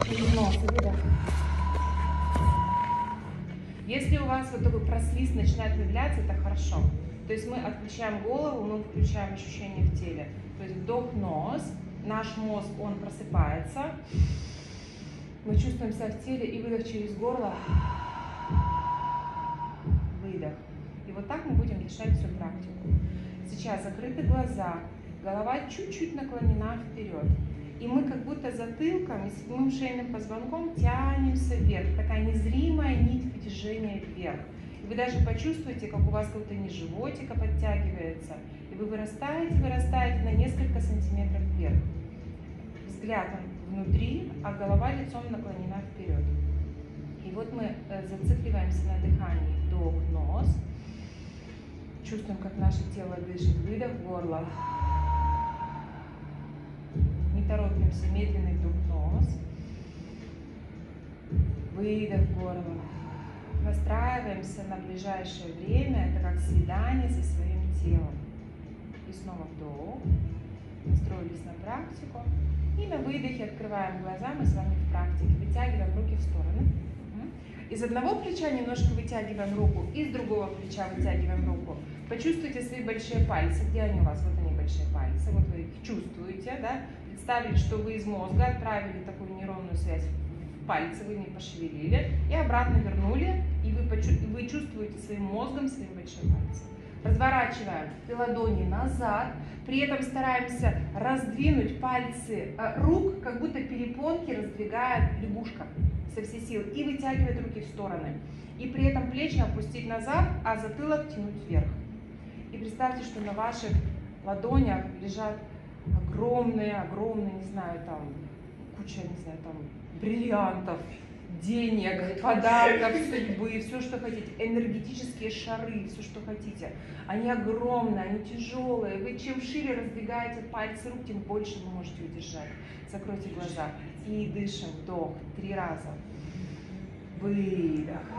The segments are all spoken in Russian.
Из носа, выдох. Если у вас вот такой просвист начинает появляться, это хорошо. То есть мы отключаем голову, мы включаем ощущения в теле. То есть вдох, нос, наш мозг, он просыпается. Мы чувствуем себя в теле и выдох через горло. Выдох. И вот так мы будем дышать всю практику. Сейчас закрыты глаза, голова чуть-чуть наклонена вперед. И мы как будто затылком и седьмым шейным позвонком тянемся вверх. Такая незримая нить движения вверх. И вы даже почувствуете, как у вас как будто низ животика подтягивается. И вы вырастаете на несколько сантиметров вверх. Взглядом внутри, а голова лицом наклонена вперед. И вот мы зацикливаемся на дыхании. Вдох, нос. Чувствуем, как наше тело дышит. Выдох, горло. Не торопимся, медленный вдох, нос. Выдох, горло. Настраиваемся на ближайшее время. Это как свидание со своим телом. И снова вдох. Настроились на практику. И на выдохе открываем глаза. Мы с вами в практике. Вытягиваем руки в стороны. Из одного плеча немножко вытягиваем руку, из другого плеча вытягиваем руку. Почувствуйте свои большие пальцы. Где они у вас? Вот они, большие пальцы. Вот вы их чувствуете, да? Представили, что вы из мозга отправили такую нейронную связь в пальцы, вы ими пошевелили и обратно вернули, и вы чувствуете своим мозгом свои большие пальцы. Разворачиваем ладони назад, при этом стараемся раздвинуть пальцы рук, как будто перепонки раздвигает лягушка со всей силы, и вытягивать руки в стороны. И при этом плечи опустить назад, а затылок тянуть вверх. И представьте, что на ваших ладонях лежат огромные, не знаю, там, куча, не знаю, там, бриллиантов, денег, подарков, судьбы, все, что хотите, энергетические шары, все, что хотите. Они огромные, они тяжелые. Вы чем шире раздвигаете пальцы рук, тем больше вы можете удержать. Закройте глаза и дышим. Вдох 3 раза. Выдох.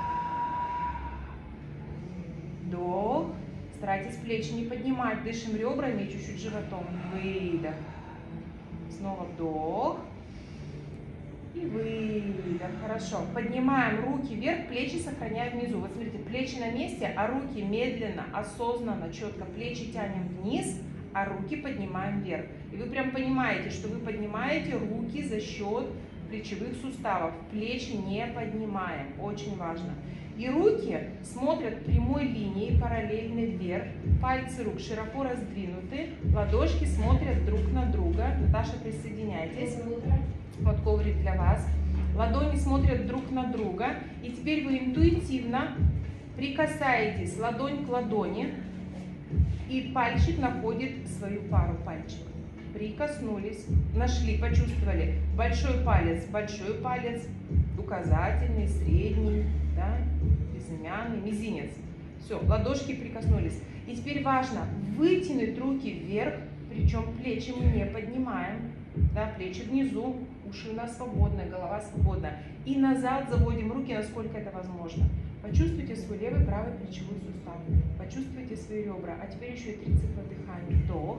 Вдох. Старайтесь плечи не поднимать. Дышим ребрами и чуть-чуть животом. Выдох. Снова вдох. И выдох. Хорошо. Поднимаем руки вверх, плечи сохраняем внизу. Вот смотрите, плечи на месте, а руки медленно, осознанно, четко. Плечи тянем вниз, а руки поднимаем вверх. И вы прям понимаете, что вы поднимаете руки за счет плечевых суставов. Плечи не поднимаем. Очень важно. И руки смотрят прямой линией, параллельно вверх. Пальцы рук широко раздвинуты. Ладошки смотрят друг на друга. Наташа, присоединяйтесь. Вот коврик для вас. Ладони смотрят друг на друга. И теперь вы интуитивно прикасаетесь ладонь к ладони. И пальчик находит свою пару пальчиков. Прикоснулись, нашли, почувствовали. Большой палец, указательный, средний, да, безымянный, мизинец. Все, ладошки прикоснулись. И теперь важно вытянуть руки вверх, причем плечи мы не поднимаем. Да, плечи внизу, уши у нас свободные, голова свободна. И назад заводим руки, насколько это возможно. Почувствуйте свой левый, правый плечевой сустав. Почувствуйте свои ребра. А теперь еще и 3 цикла дыхания. Вдох.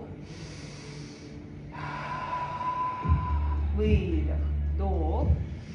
Выдох. Вдох.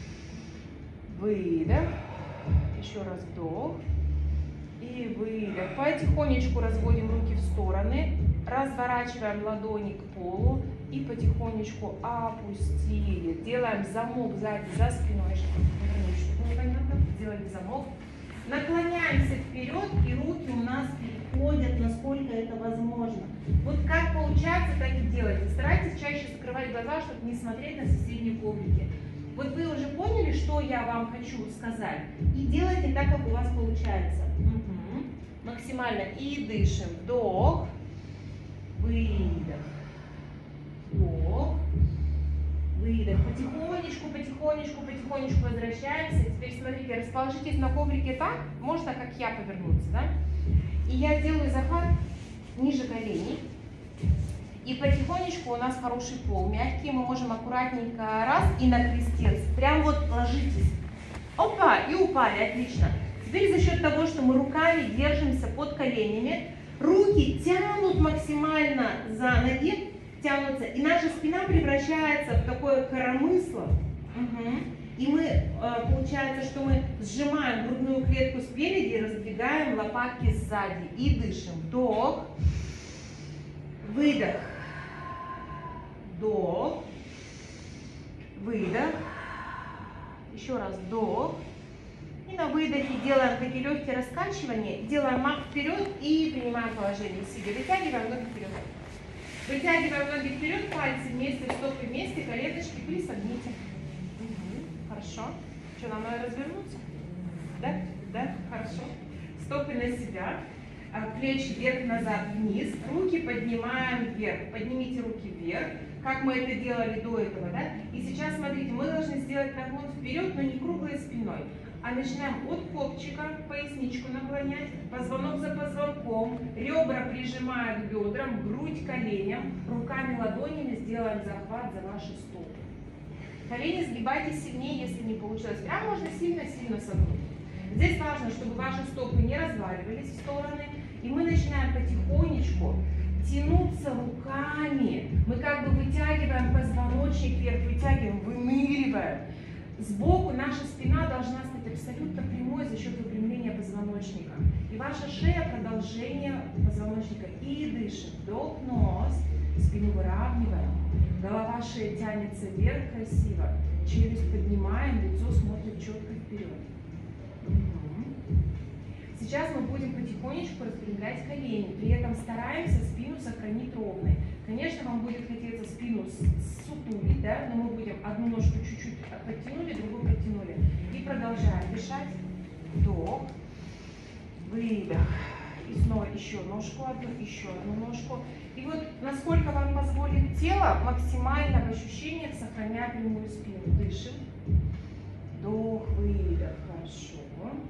Выдох. Еще раз вдох. И выдох. Потихонечку разводим руки в стороны. Разворачиваем ладони к полу. И потихонечку опустили. Делаем замок сзади, за спиной. Сделали замок. Наклоняемся вперед, и руки у нас переходят, насколько это возможно. Вот как получается, так и делайте. Старайтесь чаще закрывать глаза, чтобы не смотреть на соседние коврики. Вот вы уже поняли, что я вам хочу сказать. И делайте так, как у вас получается. Угу. Максимально. И дышим. Вдох. Выдох. Вдох. Выдох. Потихонечку возвращаемся. Теперь смотрите, расположитесь на коврике так, можно как я повернуться, да? И я делаю захват ниже коленей. И потихонечку у нас хороший пол, мягкий, мы можем аккуратненько раз и на крестец. Прям вот ложитесь. Опа, и упали, отлично. Теперь за счет того, что мы руками держимся под коленями, руки тянут максимально за ноги, тянутся, и наша спина превращается в такое коромысло. Угу. получается, что мы сжимаем грудную клетку спереди и раздвигаем лопатки сзади. И дышим. Вдох. Выдох. Вдох. Выдох. Еще раз вдох. И на выдохе делаем такие легкие раскачивания. Делаем мах вперед и принимаем положение сидя. Вытягиваем ноги вперед. Вытягиваем ноги вперед, пальцы вместе, стопы вместе, коленочки присогните. Хорошо. Что, нам надо развернуться? Да? Да? Хорошо. Стопы на себя. Плечи вверх-назад, вниз. Руки поднимаем вверх. Поднимите руки вверх, как мы это делали до этого, да? И сейчас, смотрите, мы должны сделать наклон вперед, но не круглой спиной. А начинаем от копчика, поясничку наклонять, позвонок за позвонком, ребра прижимая к бедрам, грудь к коленям, руками, ладонями сделаем захват за ваши стопы. Колени сгибайте сильнее, если не получилось. Прям можно сильно-сильно согнуть. Здесь важно, чтобы ваши стопы не разваливались в стороны. И мы начинаем потихонечку тянуться руками. Мы как бы вытягиваем позвоночник вверх, вытягиваем, выныриваем. Сбоку наша спина должна стать абсолютно прямой за счет выпрямления позвоночника. И ваша шея продолжение позвоночника. И дышим. Вдох, нос, спину выравниваем. Голова, шея тянется вверх красиво. Челюсть поднимаем, лицо смотрит четко вперед. Сейчас мы будем потихонечку распрямлять колени. При этом стараемся спину сохранить ровной. Конечно, вам будет хотеться спину сутулить, да? Но мы будем одну ножку чуть-чуть подтянули, другую подтянули. И продолжаем дышать. Вдох. Выдох. И снова еще ножку одну, еще одну ножку. И вот насколько вам позволит тело, максимально в ощущениях сохраняя прямую спину. Дышим. Вдох, выдох. Хорошо.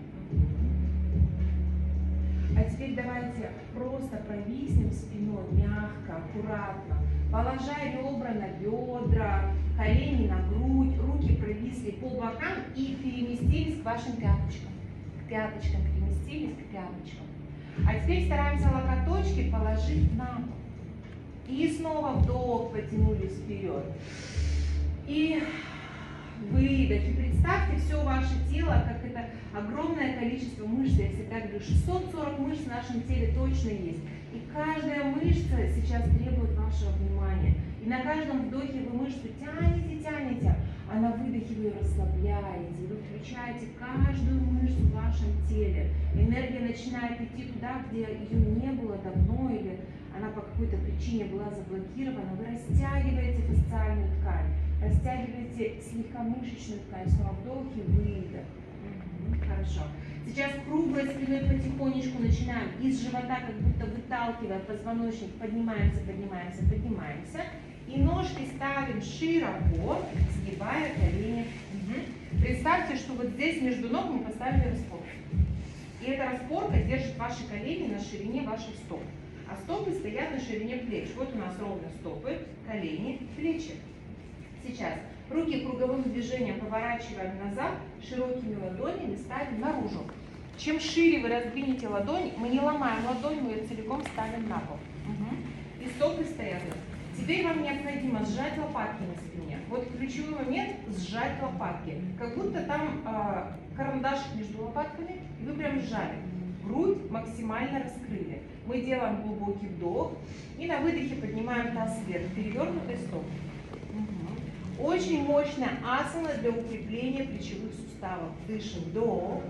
А теперь давайте просто провиснем спиной мягко, аккуратно, положа ребра на бедра, колени на грудь, руки провисли по бокам и переместились к вашим пяточкам. К пяточкам переместились, к пяточкам. А теперь стараемся локоточки положить на пол. И снова вдох, потянулись вперед. И выдох. И представьте все ваше тело, как это огромное количество мышц. Я всегда говорю, 640 мышц в нашем теле точно есть. И каждая мышца сейчас требует вашего внимания. И на каждом вдохе вы мышцу тянете, а на выдохе вы ее расслабляете. Вы включаете каждую мышцу в вашем теле. Энергия начинает идти туда, где ее не было давно, или она по какой-то причине была заблокирована. Вы растягиваете фасциальную ткань, растягиваете слегка мышечную ткань. Снова вдох и выдох. Хорошо. Сейчас круглой спиной потихонечку начинаем из живота, как будто выталкивая позвоночник, поднимаемся, поднимаемся, поднимаемся. И ножки ставим широко, сгибая колени. Представьте, что вот здесь между ног мы поставили распорку. И эта распорка держит ваши колени на ширине ваших стоп. А стопы стоят на ширине плеч. Вот у нас ровно стопы, колени, плечи. Сейчас руки круговым движением поворачиваем назад, широкими ладонями ставим наружу. Чем шире вы раздвинете ладонь, мы не ломаем ладонь, мы ее целиком ставим на пол. И стопы стоят. Теперь вам необходимо сжать лопатки на спине. Вот ключевой момент – сжать лопатки. Как будто там карандашик между лопатками, и вы прям сжали. Грудь максимально раскрыли. Мы делаем глубокий вдох и на выдохе поднимаем таз вверх, перевернутой стопой. Очень мощная асана для укрепления плечевых суставов. Дышим, вдох,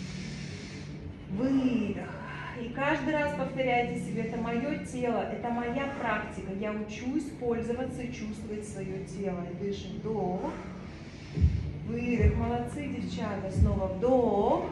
выдох. И каждый раз повторяйте себе, это мое тело, это моя практика. Я учусь пользоваться и чувствовать свое тело. И дышим, вдох, выдох. Молодцы, девчата. Снова вдох,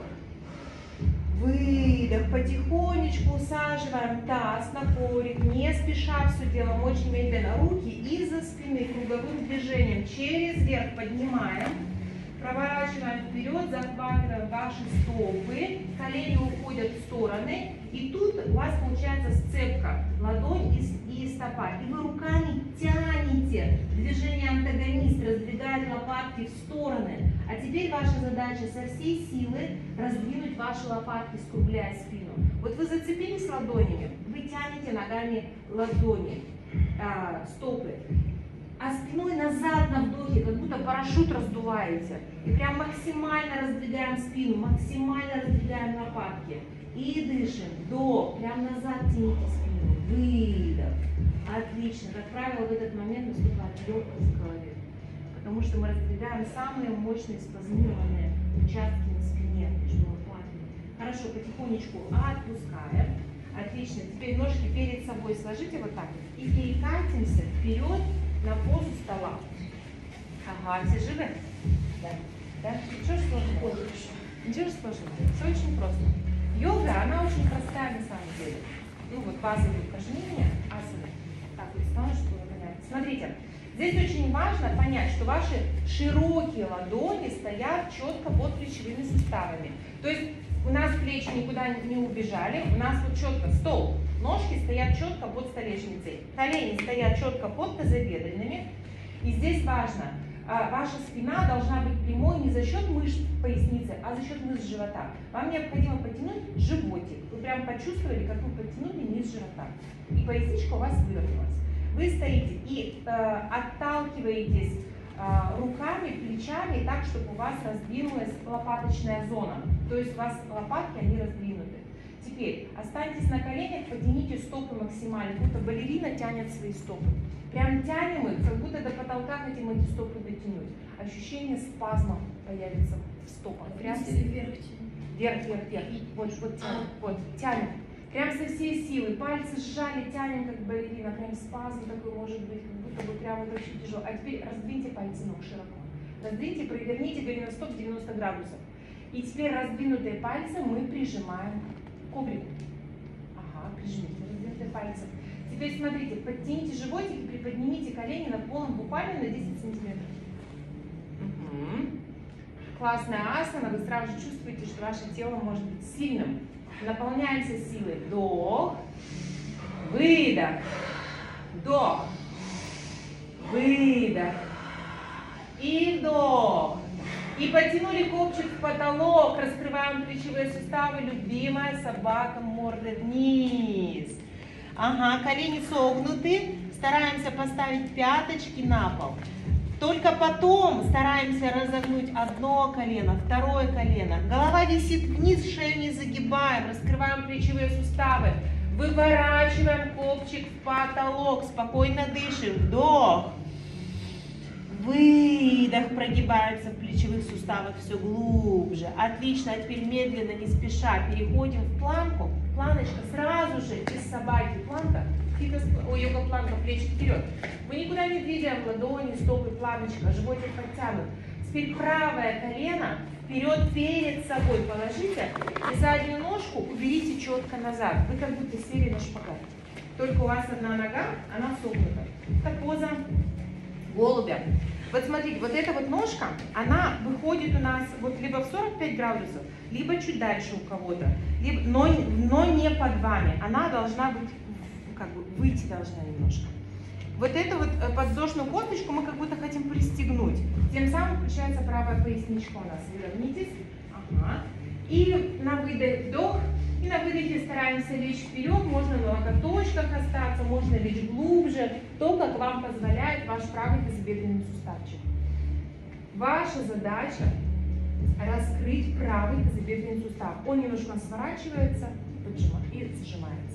выдох. Потихонечку усаживаем таз на коврик, не спеша все делаем, очень медленно. Руки из-за спины круговым движением через верх поднимаем. Проворачиваем вперед, захватываем ваши стопы, колени уходят в стороны, и тут у вас получается сцепка, ладонь и стопа, и вы руками тянете, движение антагонист, раздвигает лопатки в стороны. А теперь ваша задача со всей силы раздвинуть ваши лопатки, скругляя спину. Вот вы зацепились ладонями, вы тянете ногами ладони, стопы. а спиной назад на вдохе, как будто парашют раздуваете. И прям максимально раздвигаем спину, максимально раздвигаем лопатки. И дышим. Вдох, прям назад тяните спину. Выдох. Отлично. Как правило, в этот момент наступает легкость в голове. Потому что мы раздвигаем самые мощные спазмированные участки на спине между лопатками. Хорошо, потихонечку отпускаем. Отлично. Теперь ножки перед собой сложите вот так и перекатимся вперед на позу стола. Ага, все живы? Да. Да? Ничего сложного? Ничего сложного. Все очень просто. Йога, она очень простая на самом деле. Ну вот базовые упражнения, асаны. Так, вот стану, чтобы понять. Смотрите, здесь очень важно понять, что ваши широкие ладони стоят четко под плечевыми суставами. То есть у нас плечи никуда не убежали, у нас вот четко стол, ножки стоят четко под столешницей, колени стоят четко под тазобедренными. И здесь важно, ваша спина должна быть прямой не за счет мышц поясницы, а за счет мышц живота. Вам необходимо потянуть животик. Вы прям почувствовали, как вы подтянули низ живота. И поясничка у вас выровнялась. Вы стоите и отталкиваетесь руками, плечами так, чтобы у вас раздвинулась лопаточная зона. То есть у вас лопатки, они раздвинуты. Теперь останьтесь на коленях, потяните стопы максимально, будто балерина тянет свои стопы. Прям тянем их, как будто до потолка хотим эти стопы дотянуть. Ощущение спазма появится в стопах. Прям вверх, вверх, вверх. Вот, тянем. Прям со всей силы. Пальцы сжали, тянем, как балерина. Прям спазм такой может быть, как будто бы прям это очень тяжело. А теперь раздвиньте пальцы ног широко. Раздвиньте, проверните голеностоп 90 градусов. И теперь раздвинутые пальцы мы прижимаем к коврику. Ага, прижмите раздвинутые пальцы. Теперь смотрите, подтяните животик и приподнимите колени над полом буквально на 10 сантиметров. Угу. Классная асана, вы сразу же чувствуете, что ваше тело может быть сильным. Наполняемся силой. Вдох, выдох, вдох, выдох и вдох. И потянули копчик в потолок, раскрываем плечевые суставы, любимая собака мордой вниз. Ага, колени согнуты, стараемся поставить пяточки на пол. Только потом стараемся разогнуть одно колено, второе колено. Голова висит вниз, шею не загибаем, раскрываем плечевые суставы. Выворачиваем копчик в потолок, спокойно дышим. Вдох. Выдох, прогибаемся в плечевых суставах все глубже. Отлично, а теперь медленно, не спеша, переходим в планку. Планочка сразу же из собаки. Планка, йога-планка, плечи вперед. Мы никуда не двигаем ладони, стопы, планочка, животик подтянут. Теперь правое колено вперед перед собой положите и заднюю ножку уберите четко назад. Вы как будто сели на шпагат. Только у вас одна нога, она согнута. Это поза голубя. Вот смотрите, вот эта вот ножка, она выходит у нас вот либо в 45 градусов, либо чуть дальше у кого-то, но не под вами. Она должна быть, как бы выйти должна немножко. Вот эту вот подвздошную косточку мы как будто хотим пристегнуть. Тем самым включается правая поясничка у нас. Выровняйтесь. Ага. И на выдох вдох. И на выдохе стараемся лечь вперед. Можно на локоточках остаться, можно лечь глубже. То, как вам позволяет ваш правый тазобедренный суставчик. Ваша задача раскрыть правый тазобедренный сустав. Он немножко сворачивается и сжимается.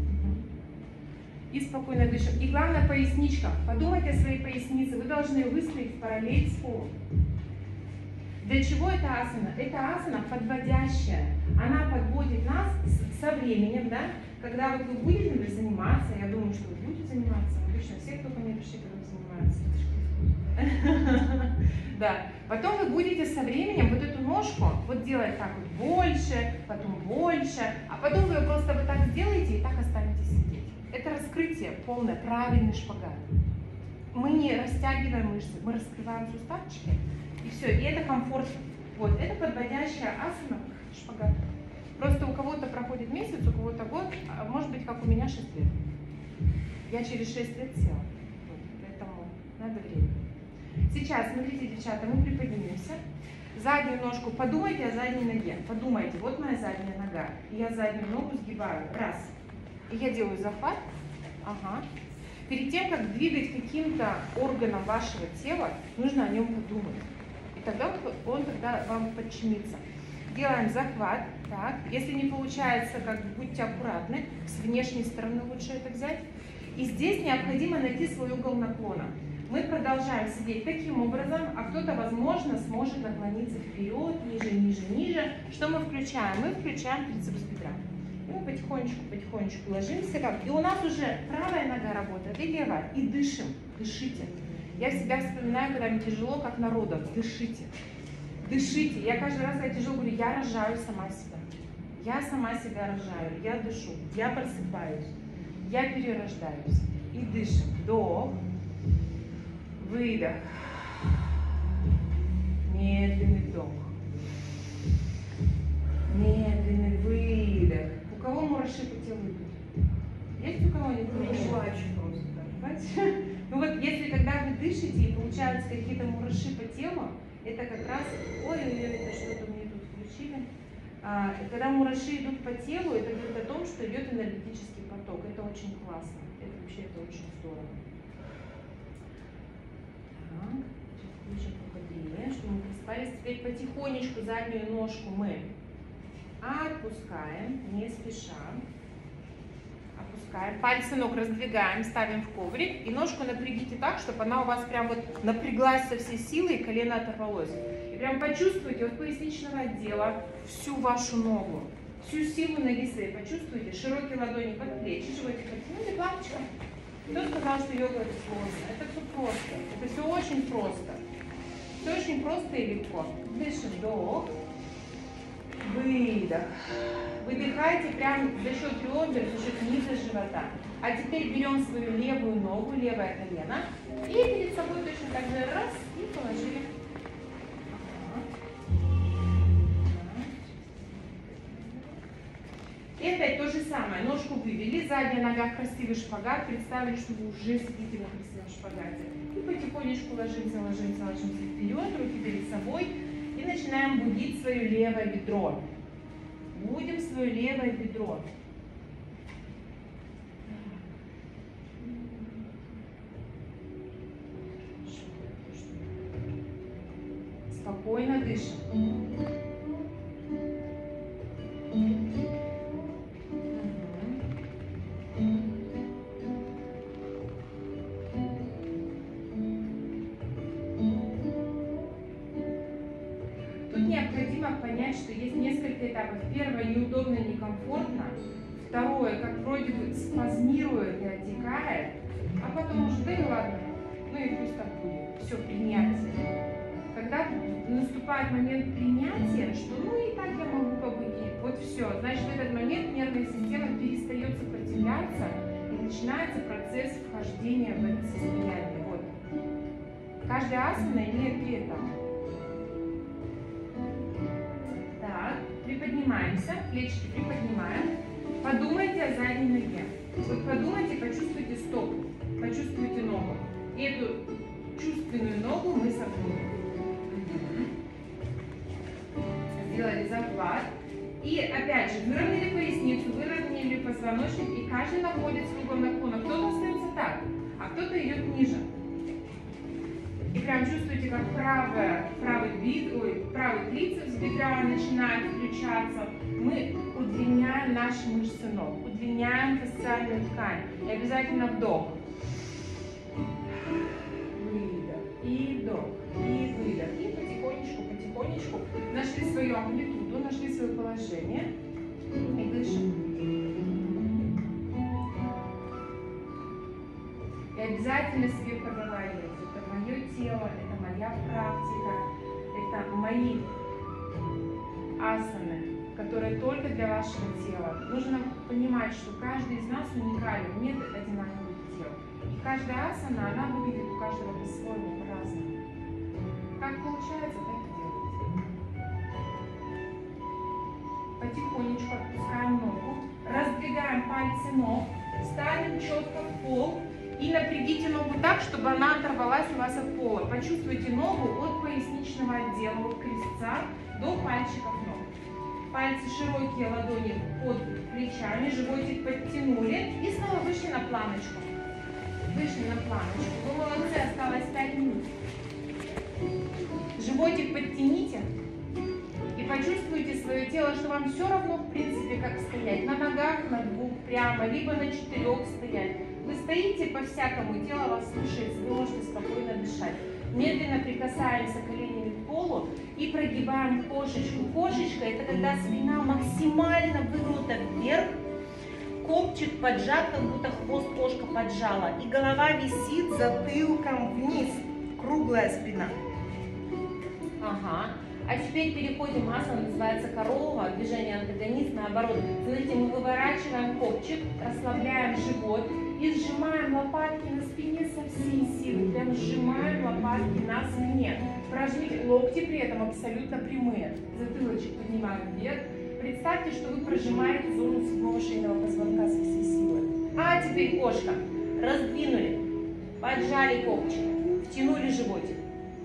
И спокойно дышим. И главное, поясничка. Подумайте о своей пояснице. Вы должны ее выстроить в параллель с полом. Для чего эта асана? Это асана подводящая. Она подводит нас со временем, да? Когда вот вы будете заниматься, я думаю, что вы будете заниматься. Обычно все, кто ко мне пришли, когда занимаются. Да. Потом вы будете со временем вот эту ножку вот делать так вот больше, потом больше, а потом вы ее просто вот так сделаете и так останетесь сидеть. Это раскрытие полное, правильный шпагат. Мы не растягиваем мышцы, мы раскрываем суставчики, и все, и это комфортно. Вот, это подводящая асана, шпагат. Просто у кого-то проходит месяц, у кого-то год, а может быть, как у меня 6 лет. Я через 6 лет села, вот, поэтому надо время. Сейчас, смотрите, девчата, мы приподнимемся. Заднюю ножку, подумайте о задней ноге. Подумайте, вот моя задняя нога. И я заднюю ногу сгибаю. Раз. И я делаю захват. Ага. перед тем, как двигать каким-то органом вашего тела, нужно о нем подумать. И тогда он вам подчинится. Делаем захват. Так. Если не получается, будьте аккуратны. С внешней стороны лучше это взять. И здесь необходимо найти свой угол наклона. Мы продолжаем сидеть таким образом, а кто-то, возможно, сможет наклониться вперед, ниже, ниже, ниже. Что мы включаем? Мы включаем трицепс бедра. И мы потихонечку ложимся. И у нас уже правая нога работает и левая. И дышим. Дышите. Я себя вспоминаю, когда мне тяжело, как на родах. Дышите. Дышите. Я каждый раз, когда тяжело, говорю, я рожаю сама себя. Я сама себя рожаю. Я дышу. Я просыпаюсь. Я перерождаюсь. И дышим. Вдох. Выдох. Медленный вдох. Медленный выдох. У кого мураши по телу идут? Есть у кого-нибудь мураши? Плачу просто. Ну вот, если когда вы дышите и получаются какие-то мураши по телу, это как раз, ой-ой-ой, это что-то мне тут включили. Когда мураши идут по телу, это говорит о том, что идет энергетический поток. Это очень классно. Это очень здорово. Так, включим пободрее, чтобы мы проспались. Теперь потихонечку заднюю ножку мы отпускаем, не спеша. Опускаем. Пальцы ног раздвигаем, ставим в коврик. И ножку напрягите так, чтобы она у вас прям вот напряглась со всей силой, и колено оторвалось. И прям почувствуйте от поясничного отдела всю вашу ногу. Всю силу ноги своей почувствуйте. Широкие ладони под плечи, животик подтянули, плавочка. Кто сказал, что йога это сложно? Это все просто. Это все очень просто. Все очень просто и легко. Дышим. Вдох. Выдох. Выдыхайте прямо за счет ребер, за счет низа живота. А теперь берем свою левую ногу, левое колено. И перед собой точно так же раз и положили. И опять то же самое. Ножку вывели, задняя нога в красивый шпагат. Представили, что вы уже сидите на красивом шпагате. И потихонечку ложимся вперед, руки перед собой. И начинаем будить свое левое бедро. Будем свое левое бедро. Спокойно дышим. Необходимо понять, что есть несколько этапов. Первое, неудобно, некомфортно. Второе, как вроде бы спазмирует и отекает. А потом уже, да и ладно, ну и пусть так будет. Все, принятие. Когда наступает момент принятия, что ну и так я могу побыть. Вот все. Значит, в этот момент нервная система перестает сопротивляться и начинается процесс вхождения в это состояние. Вот. Каждая асана имеет 3 этапа. Приподнимаемся, плечики приподнимаем. Подумайте о задней ноге. Вот подумайте, почувствуйте стопу, почувствуйте ногу. И эту чувственную ногу мы согнули. Сделали захват. И опять же, выровняли поясницу, выровняли позвоночник, и каждый находится в углом наклона. Кто-то остается так, а кто-то идет ниже. И прям чувствуете, как правый трицепс бедра начинает включаться. Мы удлиняем наши мышцы ног, удлиняем фасциальную ткань. И обязательно вдох. Выдох. И вдох. И выдох. И потихонечку нашли свою амплитуду, нашли свое положение. И дышим. И обязательно себе проговаривайте. Мое тело, это моя практика, это мои асаны, которые только для вашего тела. Нужно понимать, что каждый из нас уникален, нет одинаковых тел. И каждая асана, она выглядит у каждого по-своему, по-разному. Как получается, так и делайте. Потихонечку отпускаем ногу, раздвигаем пальцы ног, ставим четко в пол. И напрягите ногу так, чтобы она оторвалась у вас от пола. Почувствуйте ногу от поясничного отдела, от крестца до пальчиков ног. Пальцы широкие, ладони под плечами, животик подтянули и снова вышли на планочку. Вышли на планочку. Вы молодцы, осталось 5 минут. Животик подтяните. И почувствуйте свое тело, что вам все равно, в принципе, как стоять. На ногах, на 2 прямо, либо на 4 стоять. Вы стоите по-всякому, тело вас слушается, вы можете спокойно дышать. Медленно прикасаемся коленями к полу и прогибаем кошечку. Кошечка – это когда спина максимально выгнута вверх, копчик поджат, как будто хвост кошка поджала. И голова висит затылком вниз. Круглая спина. Ага. А теперь переходим, асана называется корова, движение антагонист, наоборот. Смотрите, мы выворачиваем копчик, расслабляем живот и сжимаем лопатки на спине со всей силы. Прям сжимаем лопатки на спине. Прожмите, локти при этом абсолютно прямые. Затылочек поднимаем вверх. Представьте, что вы прожимаете зону 7-го шейного позвонка со всей силы. А теперь кошка. Раздвинули, поджали копчик, втянули животик.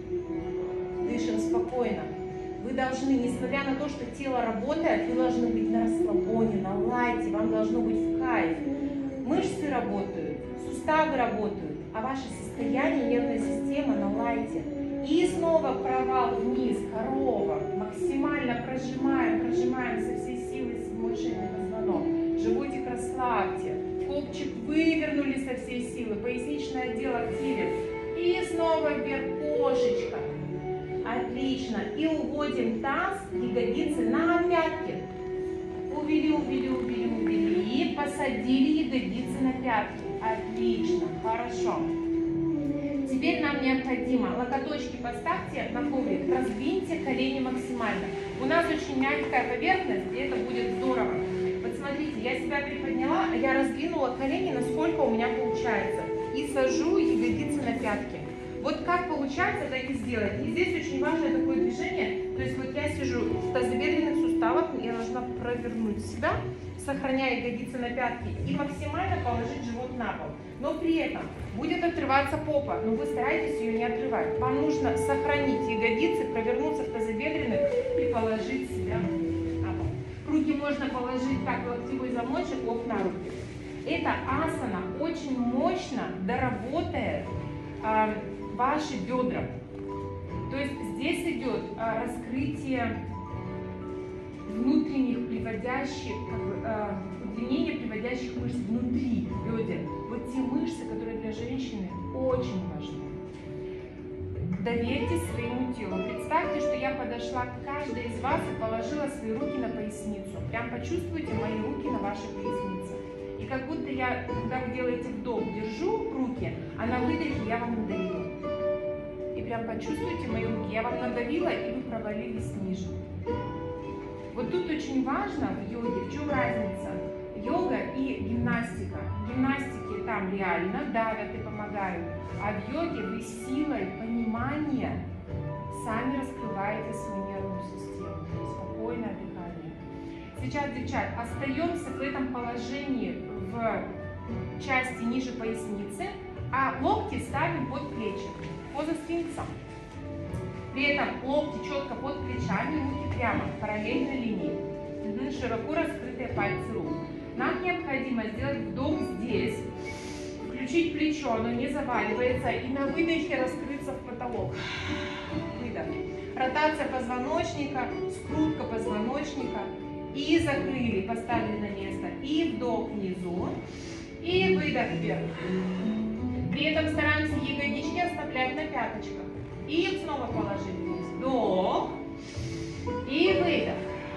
Дышим спокойно. Вы должны, несмотря на то, что тело работает, вы должны быть на расслабоне, на лайте, вам должно быть в кайф. Мышцы работают, суставы работают, а ваше состояние, нервная система на лайте. И снова провал вниз, корова. Максимально прожимаем со всей силы 7-й шейный позвонок. Животик расслабьте, копчик вывернули со всей силы, поясничное отдел активен. И снова вверх, кошечка. Отлично. И уводим таз, ягодицы на пятки. Увели, увели, увели, увели. И посадили ягодицы на пятки. Отлично. Хорошо. Теперь нам необходимо локоточки поставьте на коврик, раздвиньте колени максимально. У нас очень мягкая поверхность, и это будет здорово. Вот смотрите, я себя приподняла, я раздвинула колени, насколько у меня получается. И сажу ягодицы на пятки. Вот как получается, так и сделать. И здесь очень важное такое движение. То есть вот я сижу в тазобедренных суставах, я должна провернуть себя, сохраняя ягодицы на пятки и максимально положить живот на пол. Но при этом будет отрываться попа, но вы стараетесь ее не отрывать. Вам нужно сохранить ягодицы, провернуться в тазобедренных и положить себя на пол. Руки можно положить так, локтевой замочек, лоб на руки. Эта асана очень мощно доработает ваши бедра. То есть здесь идет раскрытие внутренних приводящих, удлинение приводящих мышц внутри бедер. Вот те мышцы, которые для женщины очень важны. Доверьтесь своему телу. Представьте, что я подошла к каждой из вас и положила свои руки на поясницу. Прям почувствуйте мои руки на вашей пояснице. И как будто я, когда вы делаете вдох, держу руки, а на выдохе я вам надавила. И прям почувствуйте мои руки. Я вам надавила, и вы провалились ниже. Вот тут очень важно в йоге, в чем разница? Йога и гимнастика. В гимнастике там реально давят и помогают, а в йоге вы силой понимания сами раскрываете свою нервную систему. Спокойное дыхание. Сейчас, девчат, остаемся в этом положении в части ниже поясницы, а локти ставим под плечи. Поза сфинкса. При этом локти четко под плечами, руки прямо, параллельно линии. Широко раскрытые пальцы рук. Нам необходимо сделать вдох здесь, включить плечо, оно не заваливается, и на выдохе раскрыться в потолок. Выдох. Ротация позвоночника, скрутка позвоночника. И закрыли, поставили на место. И вдох внизу, и выдох вверх. При этом стараемся ягодички оставлять на пяточках. И снова положили вниз. Вдох. И выдох.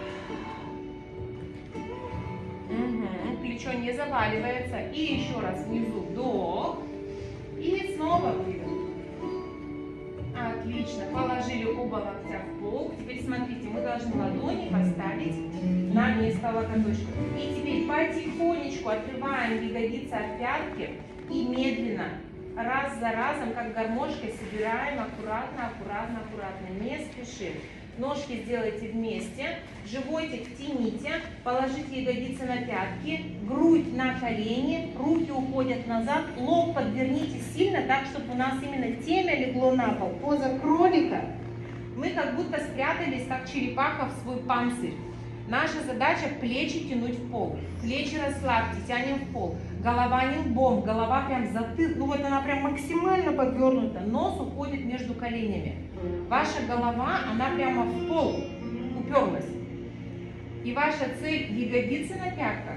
Плечо не заваливается. И еще раз внизу вдох. И снова выдох. Отлично. Положили оба локтя в пол. Теперь смотрите, мы должны ладони поставить на место локоточков. И теперь потихонечку отрываем ягодицы от пятки и медленно, раз за разом, как гармошкой, собираем аккуратно, аккуратно, аккуратно. Не спешим. Ножки сделайте вместе, животик тяните, положите ягодицы на пятки, грудь на колени, руки уходят назад, лоб подверните сильно, так, чтобы у нас именно темя легло на пол. Поза кролика. Мы как будто спрятались, как черепаха, в свой панцирь. Наша задача плечи тянуть в пол. Плечи расслабьте, тянем в пол. Голова не лбом, голова прям затылок. Ну вот она прям максимально повернута. Нос уходит между коленями. Ваша голова, она прямо в пол уперлась. И ваша цель ягодицы на пятках.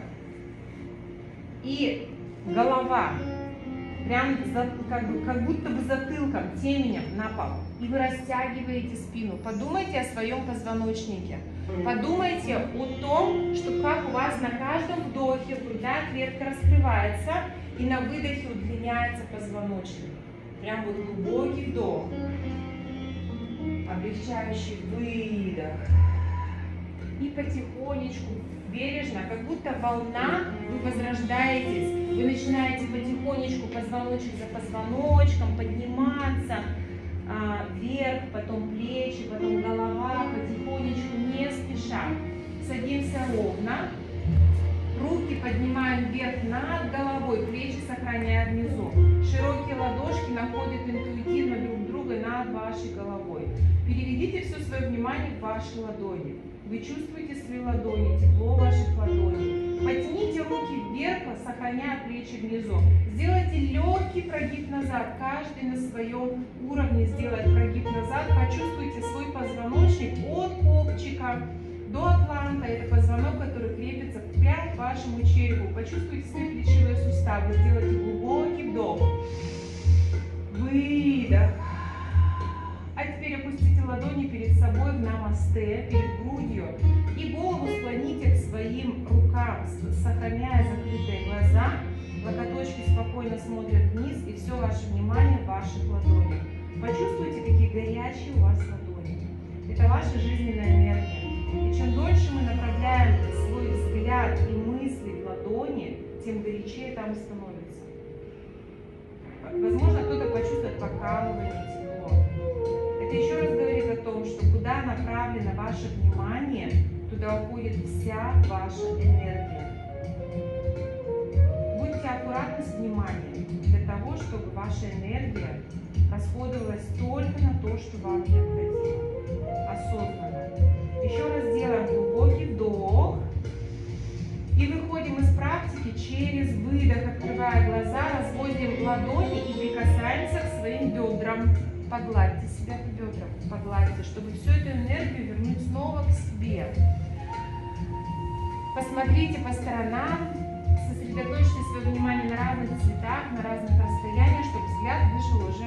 И голова прям как будто бы затылком, теменем на пол. И вы растягиваете спину. Подумайте о своем позвоночнике. Подумайте о том, что как у вас на каждом вдохе грудная клетка раскрывается и на выдохе удлиняется позвоночник. Прям вот глубокий вдох. Облегчающий выдох. И потихонечку, бережно, как будто волна, вы возрождаетесь. Вы начинаете потихонечку позвоночек за позвоночком подниматься вверх, потом плечи, потом голова, потихонечку, не спеша. Садимся ровно. Руки поднимаем вверх над головой, плечи сохраняя внизу. Широкие ладошки находят интуитивно друг друга над вашей головой. Переведите все свое внимание в ваши ладони. Вы чувствуете свои ладони, тепло ваших ладоней. Потяните руки вверх, сохраняя плечи внизу. Сделайте легкий прогиб назад. Каждый на своем уровне сделает прогиб назад. Почувствуйте свой позвоночник от копчика до атланта. Это позвонок, который крепится прямо к вашему черепу. Почувствуйте свои плечевые суставы. Сделайте глубокий вдох. Выдох. А теперь опустите ладони перед собой в намасте, перед грудью. И голову склоните к своим рукам, сохраняя закрытые глаза. Локоточки спокойно смотрят вниз, и все ваше внимание в ваших ладонях. Почувствуйте, какие горячие у вас ладони. Это ваша жизненная энергия. И чем дольше мы направляем свой взгляд и мысли в ладони, тем горячее там становится. Возможно, кто-то почувствует покалывание, тепло. Это еще раз говорит о том, что куда направлено ваше внимание, туда уходит вся ваша энергия. Будьте аккуратны с вниманием для того, чтобы ваша энергия расходовалась только на то, что вам необходимо. Осознанно. Еще раз делаем глубокий вдох. И выходим из практики через выдох, открывая глаза, разводим ладони и прикасаемся к своим бедрам. Погладьте себя по бедрам, погладьте, чтобы всю эту энергию вернуть снова к себе. Посмотрите по сторонам, сосредоточьте свое внимание на разных цветах, на разных расстояниях, чтобы взгляд вышел уже